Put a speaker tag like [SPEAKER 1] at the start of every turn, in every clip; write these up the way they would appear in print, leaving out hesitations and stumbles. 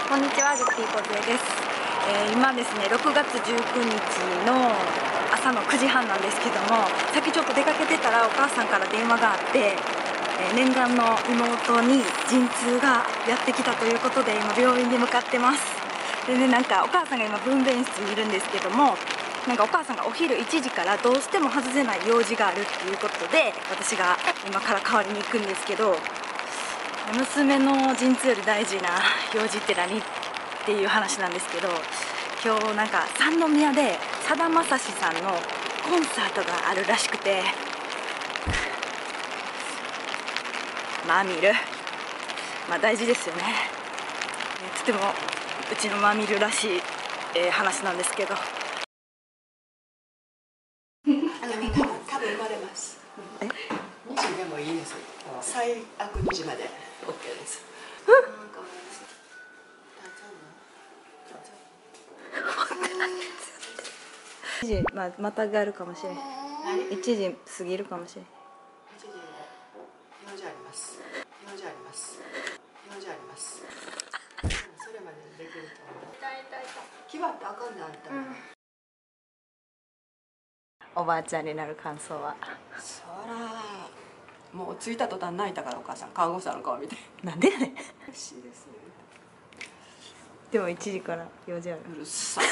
[SPEAKER 1] こんにちは、グッピーこずえです。今ですね、6月19日の朝の9時半なんですけども、さっきちょっと出かけてたらお母さんから電話があって、念願の妹に陣痛がやってきたということで今病院に向かってます。でね、なんかお母さんが今分娩室にいるんですけども、なんかお母さんがお昼1時からどうしても外せない用事があるっていうことで、私が今から代わりに行くんですけど、娘の陣痛より大事な用事って何っていう話なんですけど、今日なんか三宮でさだまさしさんのコンサートがあるらしくて、まあ見る、まあ大事ですよね。とてもうちのまあ見るらしい、話なんですけど、
[SPEAKER 2] 多分生まれます。2時でもいいです。最悪2時まで OK です。
[SPEAKER 1] 1時、またがあるかもしれん。1時過ぎるかもしれん。
[SPEAKER 2] 1時用事あります。用事あります。用事あります。それまでできると思う。決まってあかんねあんた。
[SPEAKER 1] おばあちゃんになる感想は？
[SPEAKER 2] そらもう着いた途端泣いたから、お母さん看護師さんの顔見て。
[SPEAKER 1] なんでやねん。
[SPEAKER 2] 嬉しいですね。
[SPEAKER 1] でも1時から用事ある。
[SPEAKER 2] うるさい。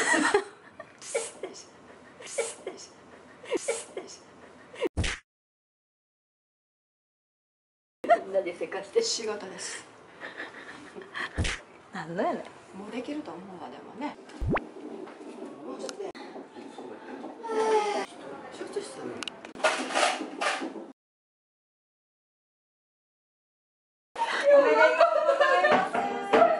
[SPEAKER 2] みんなでせかして仕事です。
[SPEAKER 1] なんのやねん。
[SPEAKER 2] もうできると思うわ。でもね。もうちょっとで。集中してる。おめでとうございます。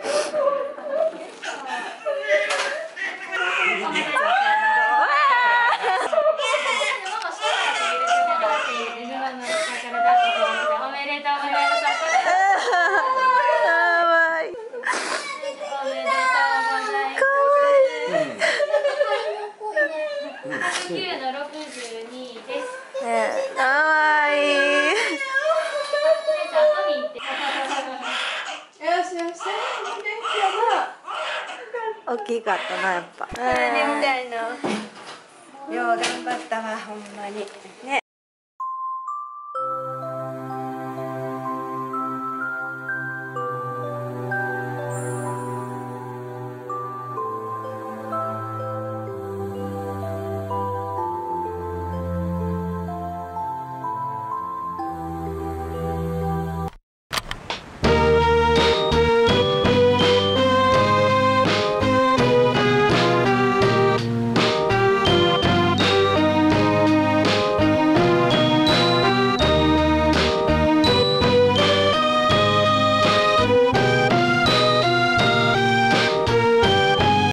[SPEAKER 1] 大きかったな、やっぱ。
[SPEAKER 2] これでみたいな。よう頑張ったわ、ほんまに。ね。